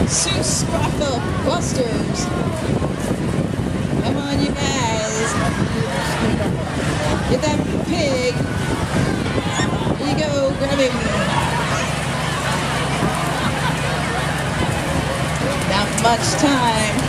Seuss Squaffle Busters. Come on, you guys. Get that pig. Here you go, grab him. Not much time.